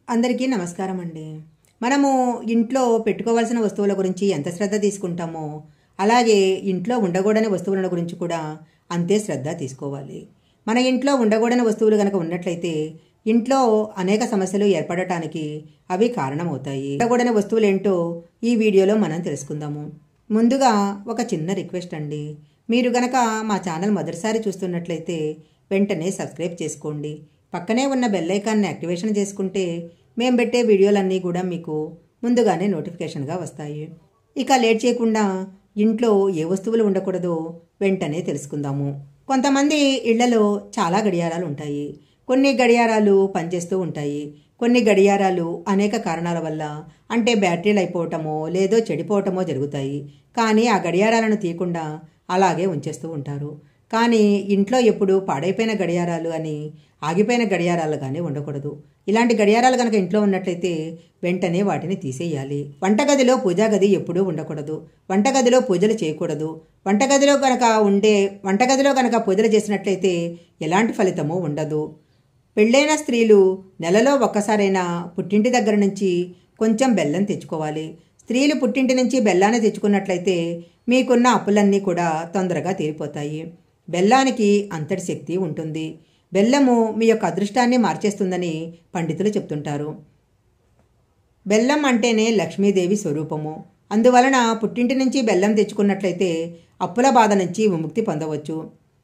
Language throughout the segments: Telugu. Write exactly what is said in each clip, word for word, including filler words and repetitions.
అందరికీ నమస్కారం అండి. మనము ఇంట్లో పెట్టుకోవాల్సిన వస్తువుల గురించి ఎంత శ్రద్ధ తీసుకుంటామో అలాగే ఇంట్లో ఉండకూడని వస్తువుల గురించి కూడా అంతే శ్రద్ధ తీసుకోవాలి. మన ఇంట్లో ఉండకూడని వస్తువులు కనుక ఉన్నట్లయితే ఇంట్లో అనేక సమస్యలు ఏర్పడటానికి అవి కారణమవుతాయి. ఉండకూడని వస్తువులు ఏంటో ఈ వీడియోలో మనం తెలుసుకుందాము. ముందుగా ఒక చిన్న రిక్వెస్ట్ అండి. మీరు గనక మా ఛానల్ మొదటిసారి చూస్తున్నట్లయితే వెంటనే సబ్స్క్రైబ్ చేసుకోండి. పక్కనే ఉన్న బెల్ ఐకాన్ని యాక్టివేషన్ చేసుకుంటే మేము పెట్టే వీడియోలన్నీ కూడా మీకు ముందుగానే నోటిఫికేషన్గా వస్తాయి. ఇక లేట్ చేయకుండా ఇంట్లో ఏ వస్తువులు ఉండకూడదో వెంటనే తెలుసుకుందాము. కొంతమంది ఇళ్లలో చాలా గడియారాలు ఉంటాయి. కొన్ని గడియారాలు పనిచేస్తూ ఉంటాయి. కొన్ని గడియారాలు అనేక కారణాల వల్ల అంటే బ్యాటరీలు అయిపోవటమో లేదో చెడిపోవటమో జరుగుతాయి. కానీ ఆ గడియారాలను తీయకుండా అలాగే ఉంచేస్తూ ఉంటారు. కానీ ఇంట్లో ఎప్పుడు పాడైపోయిన గడియారాలు అని ఆగిపోయిన గడియారాలు కానీ ఉండకూడదు. ఇలాంటి గడియారాలు కనుక ఇంట్లో ఉన్నట్లయితే వెంటనే వాటిని తీసేయాలి. వంటగదిలో పూజా గది ఎప్పుడూ ఉండకూడదు. వంటగదిలో పూజలు చేయకూడదు. వంటగదిలో కనుక ఉండే వంటగదిలో కనుక పూజలు చేసినట్లయితే ఎలాంటి ఫలితమూ ఉండదు. పెళ్ళైన స్త్రీలు నెలలో ఒక్కసారైనా పుట్టింటి దగ్గర నుంచి కొంచెం బెల్లం తెచ్చుకోవాలి. స్త్రీలు పుట్టింటి నుంచి బెల్లాన్ని తెచ్చుకున్నట్లయితే మీకున్న అప్పులన్నీ కూడా తొందరగా తీరిపోతాయి. బెల్లానికి అంతటి శక్తి ఉంటుంది. బెల్లము మీ యొక్క అదృష్టాన్ని మార్చేస్తుందని పండితులు చెప్తుంటారు. బెల్లం అంటేనే లక్ష్మీదేవి స్వరూపము. అందువలన పుట్టింటి నుంచి బెల్లం తెచ్చుకున్నట్లయితే అప్పుల బాధ నుంచి విముక్తి పొందవచ్చు.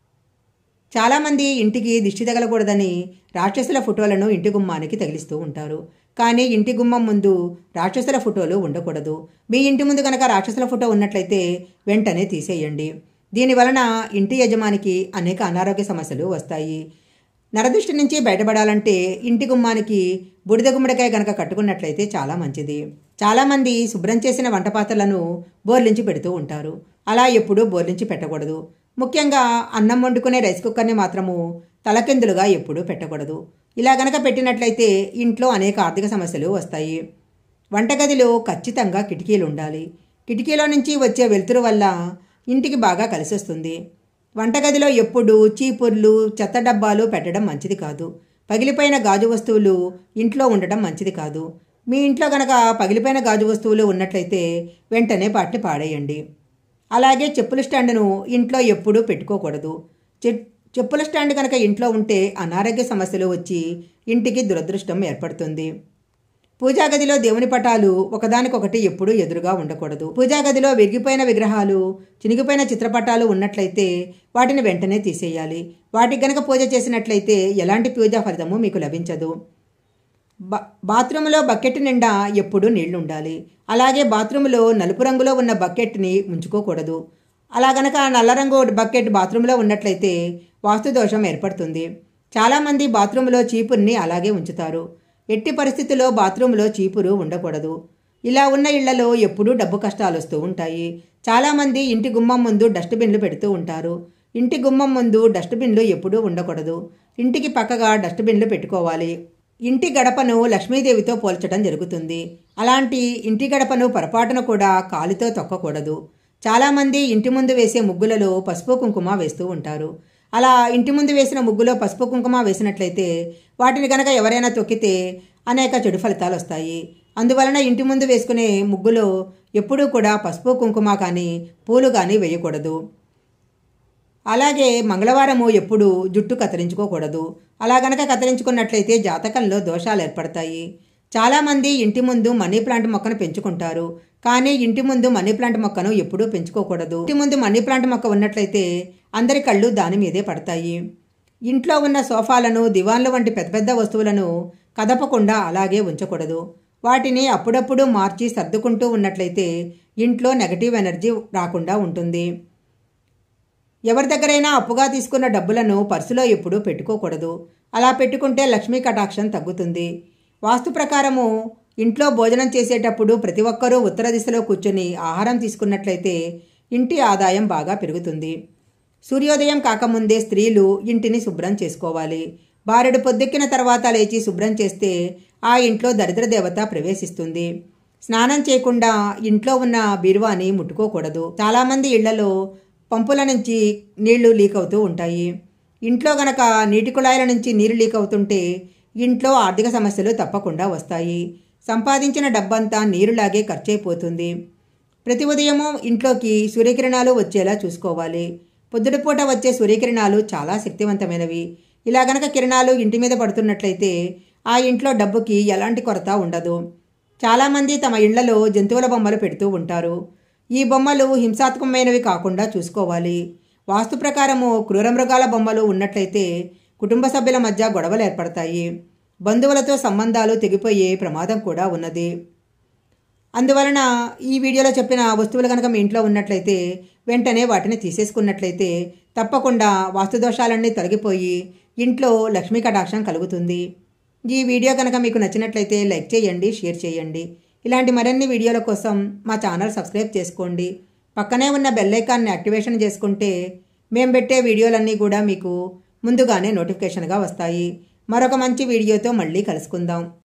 చాలామంది ఇంటికి దిష్టి తగలకూడదని రాక్షసుల ఫోటోలను ఇంటి గుమ్మానికి తగిలిస్తూ ఉంటారు. కానీ ఇంటి గుమ్మం ముందు రాక్షసుల ఫోటోలు ఉండకూడదు. మీ ఇంటి ముందు కనుక రాక్షసుల ఫోటో ఉన్నట్లయితే వెంటనే తీసేయండి. దీనివలన ఇంటి యజమానికి అనేక అనారోగ్య సమస్యలు వస్తాయి. నరదృష్టి నుంచి బయటపడాలంటే ఇంటి గుమ్మానికి బూడిద గుమ్మడికాయ కనుక కట్టుకున్నట్లయితే చాలా మంచిది. చాలామంది శుభ్రం చేసిన వంట పాత్రలను బోర్లించి పెడుతూ ఉంటారు. అలా ఎప్పుడూ బోర్లించి పెట్టకూడదు. ముఖ్యంగా అన్నం వండుకునే రైస్ కుక్కర్ని మాత్రము తలకిందులుగా ఎప్పుడూ పెట్టకూడదు. ఇలా గనక పెట్టినట్లయితే ఇంట్లో అనేక ఆర్థిక సమస్యలు వస్తాయి. వంటగదిలో ఖచ్చితంగా కిటికీలు ఉండాలి. కిటికీలో నుంచి వచ్చే వెలుతురు వల్ల ఇంటికి బాగా కలిసి వస్తుంది. వంటగదిలో ఎప్పుడు చీపుర్లు చెత్త డబ్బాలు పెట్టడం మంచిది కాదు. పగిలిపోయిన గాజు వస్తువులు ఇంట్లో ఉండటం మంచిది కాదు. మీ ఇంట్లో కనుక పగిలిపోయిన గాజు వస్తువులు ఉన్నట్లయితే వెంటనే వాటిని పాడేయండి. అలాగే చెప్పుల స్టాండ్ను ఇంట్లో ఎప్పుడూ పెట్టుకోకూడదు. చెప్పుల స్టాండ్ కనుక ఇంట్లో ఉంటే అనారోగ్య సమస్యలు వచ్చి ఇంటికి దురదృష్టం ఏర్పడుతుంది. పూజా గదిలో దేవుని పటాలు ఒకదానికొకటి ఎప్పుడూ ఎదురుగా ఉండకూడదు. పూజా గదిలో విరిగిపోయిన విగ్రహాలు చినిగిపోయిన చిత్రపటాలు ఉన్నట్లయితే వాటిని వెంటనే తీసేయాలి. వాటికి గనక పూజ చేసినట్లయితే ఎలాంటి పూజా ఫలితము మీకు లభించదు. బా బాత్రూంలో బకెట్ నిండా ఎప్పుడూ నీళ్లు ఉండాలి. అలాగే బాత్రూంలో నలుపు రంగులో ఉన్న బకెట్ని ఉంచుకోకూడదు. అలా గనక నల్ల రంగు బకెట్ బాత్రూంలో ఉన్నట్లయితే వాస్తు దోషం ఏర్పడుతుంది. చాలామంది బాత్రూంలో చీపుర్ని అలాగే ఉంచుతారు. ఎట్టి పరిస్థితుల్లో బాత్రూంలో చీపురు ఉండకూడదు. ఇలా ఉన్న ఇళ్లలో ఎప్పుడూ డబ్బు కష్టాలు వస్తూ ఉంటాయి. చాలామంది ఇంటి గుమ్మం ముందు డస్ట్బిన్లు పెడుతూ ఉంటారు. ఇంటి గుమ్మం ముందు డస్ట్బిన్లు ఎప్పుడూ ఉండకూడదు. ఇంటికి పక్కగా డస్ట్బిన్లు పెట్టుకోవాలి. ఇంటి గడపను లక్ష్మీదేవితో పోల్చడం జరుగుతుంది. అలాంటి ఇంటి గడపను పొరపాటున కూడా కాలితో తొక్కకూడదు. చాలామంది ఇంటి ముందు వేసే ముగ్గులలో పసుపు కుంకుమ వేస్తూ ఉంటారు. అలా ఇంటి ముందు వేసిన ముగ్గులో పసుపు కుంకుమ వేసినట్లయితే వాటిని కనుక ఎవరైనా తొక్కితే అనేక చెడు ఫలితాలు వస్తాయి. అందువలన ఇంటి ముందు వేసుకునే ముగ్గులో ఎప్పుడూ కూడా పసుపు కుంకుమ కానీ పూలు కానీ వేయకూడదు. అలాగే మంగళవారము ఎప్పుడు జుట్టు కత్తిరించుకోకూడదు. అలా గనక కత్తిరించుకున్నట్లయితే జాతకంలో దోషాలు ఏర్పడతాయి. చాలామంది ఇంటి ముందు మనీ ప్లాంట్ మొక్కను పెంచుకుంటారు. కానీ ఇంటి ముందు మనీ ప్లాంట్ మొక్కను ఎప్పుడూ పెంచుకోకూడదు. ఇంటి ముందు మనీ ప్లాంట్ మొక్క ఉన్నట్లయితే అందరి కళ్ళు దాని మీదే పడతాయి. ఇంట్లో ఉన్న సోఫాలను దివాన్లు వంటి పెద్ద పెద్ద వస్తువులను కదపకుండా అలాగే ఉంచకూడదు. వాటిని అప్పుడప్పుడు మార్చి సర్దుకుంటూ ఉన్నట్లయితే ఇంట్లో నెగటివ్ ఎనర్జీ రాకుండా ఉంటుంది. ఎవరి దగ్గరైనా అప్పుగా తీసుకున్న డబ్బులను పర్సులో ఎప్పుడూ పెట్టుకోకూడదు. అలా పెట్టుకుంటే లక్ష్మీ కటాక్షం తగ్గుతుంది. వాస్తు ప్రకారము ఇంట్లో భోజనం చేసేటప్పుడు ప్రతి ఒక్కరూ ఉత్తర దిశలో కూర్చొని ఆహారం తీసుకున్నట్లయితే ఇంటి ఆదాయం బాగా పెరుగుతుంది. సూర్యోదయం కాకముందే స్త్రీలు ఇంటిని శుభ్రం చేసుకోవాలి. బారెడు పొద్దెక్కిన తర్వాత లేచి శుభ్రం చేస్తే ఆ ఇంట్లో దరిద్ర దేవత ప్రవేశిస్తుంది. స్నానం చేయకుండా ఇంట్లో ఉన్న బీరువాని ముట్టుకోకూడదు. చాలామంది ఇళ్లలో పంపుల నుంచి నీళ్లు లీక్ అవుతూ ఉంటాయి. ఇంట్లో గనక నీటి కుళాయిల నుంచి నీరు లీక్ అవుతుంటే ఇంట్లో ఆర్థిక సమస్యలు తప్పకుండా వస్తాయి. సంపాదించిన డబ్బంతా నీరులాగే ఖర్చయిపోతుంది. ప్రతి ఉదయము ఇంట్లోకి సూర్యకిరణాలు వచ్చేలా చూసుకోవాలి. పొద్దుటిపూట వచ్చే సూర్యకిరణాలు చాలా శక్తివంతమైనవి. ఇలా గనక కిరణాలు ఇంటి మీద పడుతున్నట్లయితే ఆ ఇంట్లో డబ్బుకి ఎలాంటి కొరత ఉండదు. చాలామంది తమ ఇళ్లలో జంతువుల బొమ్మలు పెడుతూ ఉంటారు. ఈ బొమ్మలు హింసాత్మకమైనవి కాకుండా చూసుకోవాలి. వాస్తు ప్రకారము క్రూర మృగాల బొమ్మలు ఉన్నట్లయితే కుటుంబ సభ్యుల మధ్య గొడవలు ఏర్పడతాయి. బంధువులతో సంబంధాలు తెగిపోయే ప్రమాదం కూడా ఉన్నది. అందువలన ఈ వీడియోలో చెప్పిన వస్తువులు కనుక మీ ఇంట్లో ఉన్నట్లయితే వెంటనే వాటిని తీసేసుకున్నట్లయితే తప్పకుండా వాస్తుదోషాలన్నీ తొలగిపోయి ఇంట్లో లక్ష్మీ కటాక్షం కలుగుతుంది. ఈ వీడియో కనుక మీకు నచ్చినట్లయితే లైక్ చేయండి, షేర్ చేయండి. ఇలాంటి మరిన్ని వీడియోల కోసం మా ఛానల్ సబ్స్క్రైబ్ చేసుకోండి. పక్కనే ఉన్న బెల్ ఐకాన్ని యాక్టివేషన్ చేసుకుంటే మేము పెట్టే వీడియోలన్నీ కూడా మీకు ముందుగానే నోటిఫికేషన్గా వస్తాయి. మరొక మంచి వీడియోతో మళ్ళీ కలుసుకుందాం.